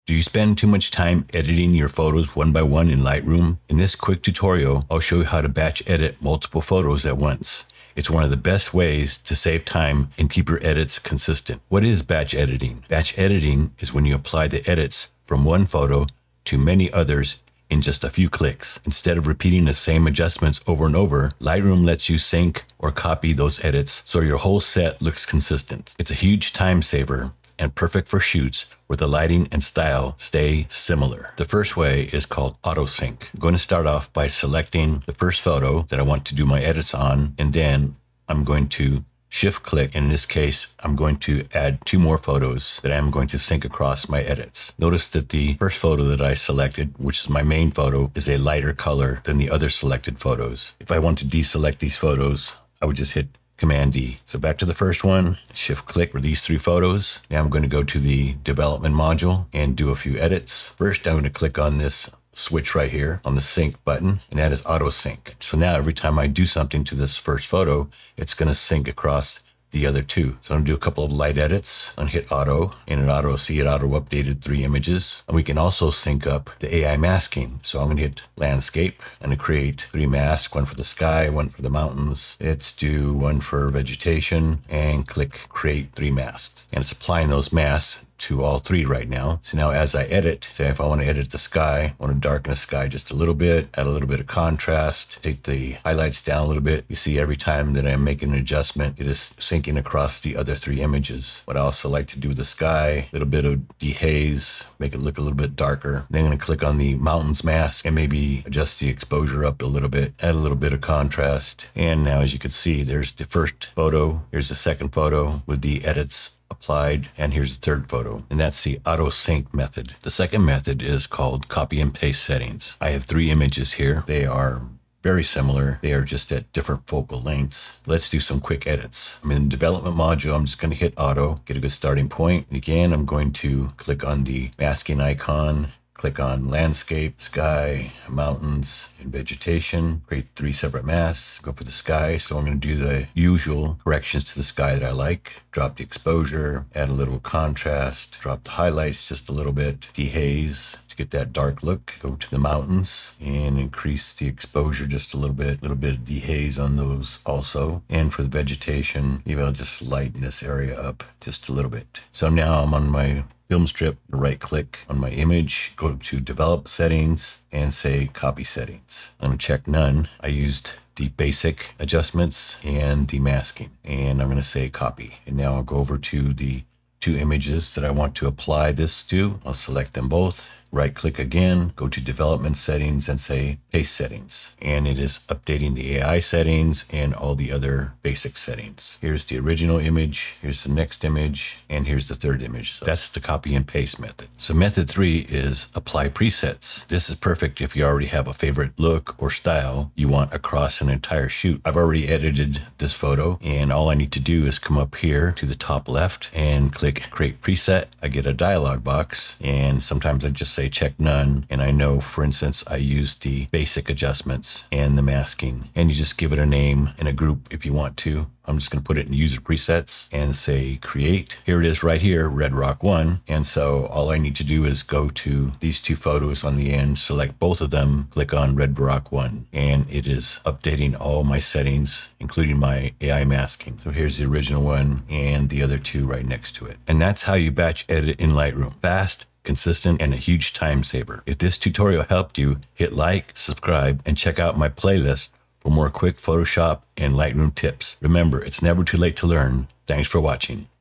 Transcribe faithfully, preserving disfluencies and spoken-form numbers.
Do you spend too much time editing your photos one by one in Lightroom? In this quick tutorial, I'll show you how to batch edit multiple photos at once. It's one of the best ways to save time and keep your edits consistent. What is batch editing? Batch editing is when you apply the edits from one photo to many others in just a few clicks. Instead of repeating the same adjustments over and over, Lightroom lets you sync or copy those edits so your whole set looks consistent. It's a huge time saver and perfect for shoots where the lighting and style stay similar. The first way is called auto sync. I'm going to start off by selecting the first photo that I want to do my edits on, and then I'm going to shift click. In this case, I'm going to add two more photos that I'm going to sync across my edits. Notice that the first photo that I selected, which is my main photo, is a lighter color than the other selected photos. If I want to deselect these photos, I would just hit Command D. So back to the first one, shift click for these three photos. Now I'm going to go to the development module and do a few edits. First, I'm going to click on this switch right here on the sync button, and that is auto sync. So now every time I do something to this first photo, it's going to sync across the other two. So I'm gonna do a couple of light edits and hit auto, and it auto see it auto updated three images. And we can also sync up the A I masking. So I'm gonna hit landscape and create three masks, one for the sky, one for the mountains. Let's do one for vegetation and click create three masks. And it's applying those masks to all three right now. So now as I edit, say if I want to edit the sky, I want to darken the sky just a little bit, add a little bit of contrast, take the highlights down a little bit. You see every time that I'm making an adjustment, it is syncing across the other three images. What I also like to do with the sky, a little bit of dehaze, make it look a little bit darker. Then I'm going to click on the mountains mask and maybe adjust the exposure up a little bit, add a little bit of contrast. And now as you can see, there's the first photo, here's the second photo with the edits applied, and here's the third photo, and that's the auto sync method. The second method is called copy and paste settings. I have three images here. They are very similar. They are just at different focal lengths. Let's do some quick edits. I'm in the development module. I'm just going to hit auto, get a good starting point. And again, I'm going to click on the masking icon, click on landscape, sky, mountains, and vegetation. Create three separate masks. Go for the sky. So I'm going to do the usual corrections to the sky that I like. Drop the exposure, add a little contrast, drop the highlights just a little bit, dehaze to get that dark look. Go to the mountains and increase the exposure just a little bit, a little bit of dehaze on those also. And for the vegetation, maybe I'll just lighten this area up just a little bit. So now I'm on my film strip, right click on my image, go to develop settings and say copy settings. I'm gonna check none. I used the basic adjustments and demasking, and I'm gonna say copy. And now I'll go over to the two images that I want to apply this to. I'll select them both, right click again, go to development settings and say paste settings. And it is updating the A I settings and all the other basic settings. Here's the original image, here's the next image, and here's the third image. So that's the copy and paste method. So method three is apply presets. This is perfect if you already have a favorite look or style you want across an entire shoot. I've already edited this photo, and all I need to do is come up here to the top left and click create preset. I get a dialog box, and sometimes I just say check none, and I know, for instance, I used the basic adjustments and the masking, and you just give it a name and a group if you want to. I'm just going to put it in user presets and say create. Here it is right here, Red Rock one. And so all I need to do is go to these two photos on the end, select both of them, click on Red Rock one, and it is updating all my settings, including my A I masking. So here's the original one and the other two right next to it. And that's how you batch edit in Lightroom. Fast, consistent, and a huge time saver. If this tutorial helped you, hit like, subscribe, and check out my playlist for more quick Photoshop and Lightroom tips. Remember, it's never too late to learn. Thanks for watching.